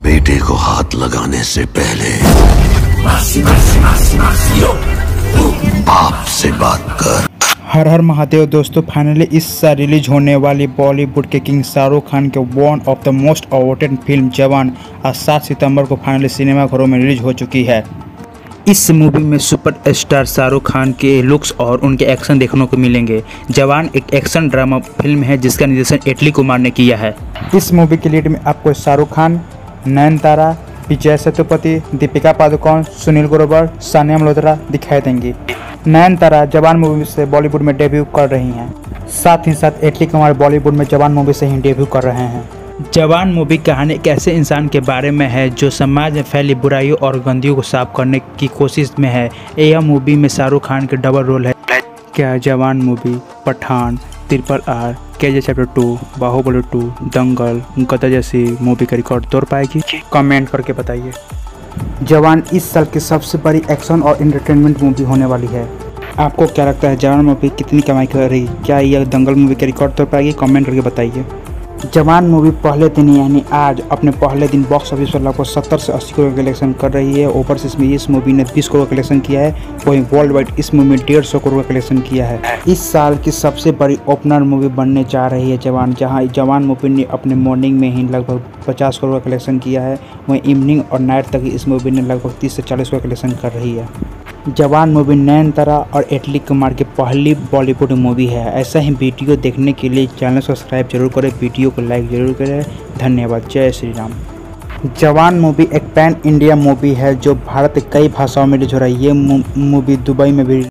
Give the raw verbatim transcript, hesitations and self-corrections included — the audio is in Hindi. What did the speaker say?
बेटे को हाथ लगाने से पहले बाप से बात कर। हर हर महादेव दोस्तों, फाइनली इस साल रिलीज होने वाली बॉलीवुड के किंग शाहरुख खान के one of the most awarded film Jawan आज सात सितंबर को फाइनली सिनेमाघरों में रिलीज हो चुकी है। इस मूवी में सुपर स्टार शाहरुख खान के लुक्स और उनके एक्शन देखने को मिलेंगे। जवान एक एक्शन ड्रामा फिल्म है जिसका निर्देशन एटली कुमार ने किया है। इस मूवी के लीड में आपको शाहरुख खान, नयनतारा, विजय सेतुपति, दीपिका पादुकोण, सुनील ग्रोवर, सानिया मल्होत्रा दिखाई देंगी। नयनतारा जवान मूवी से बॉलीवुड में डेब्यू कर रही हैं। साथ ही साथ एटली कुमार बॉलीवुड में जवान मूवी से ही डेब्यू कर रहे हैं। जवान मूवी कहानी एक ऐसे इंसान के बारे में है जो समाज में फैली बुराइयों और गंदगियों को साफ करने की कोशिश में है। यह मूवी में शाहरुख खान के डबल रोल है। क्या Jawan movie Pathaan, triple R, KGF chapter two, Baahubali two, Dangal, Gadar जैसी मूवी का रिकॉर्ड तोड़ पाएगी? कमेंट करके बताइए। जवान इस साल की सबसे बड़ी एक्शन और एंटरटेनमेंट मूवी होने वाली है। आपको क्या लगता है जवान मूवी कितनी कमाई कर रही? क्या यह दंगल मूवी का रिकॉर्ड तोड़ पाएगी? कमेंट करके बताइए। जवान मूवी पहले दिन यानी आज अपने पहले दिन बॉक्स ऑफिस पर लगभग सत्तर से अस्सी करोड़ कलेक्शन कर रही है। ओवरसीज में इस मूवी ने बीस करोड़ कलेक्शन किया है, वहीं वर्ल्ड वाइड इस मूवी में डेढ़ सौ करोड़ कलेक्शन किया है। इस साल की सबसे बड़ी ओपनर मूवी बनने जा रही है जवान, जहां जवान मूवी ने अपने मॉर्निंग में ही लगभग पचास करोड़ कलेक्शन किया है, वहीं इवनिंग और नाइट तक इस मूवी ने लगभग तीस से चालीस करोड़ कलेक्शन कर रही है। जवान मूवी नयनतारा और एटली कुमार की पहली बॉलीवुड मूवी है। ऐसा ही वीडियो देखने के लिए चैनल सब्सक्राइब जरूर करें, वीडियो को लाइक जरूर करें। धन्यवाद। जय श्री राम। जवान मूवी एक पैन इंडिया मूवी है जो भारत के कई भाषाओं में रिलीज हो रही है। ये मूवी दुबई में भी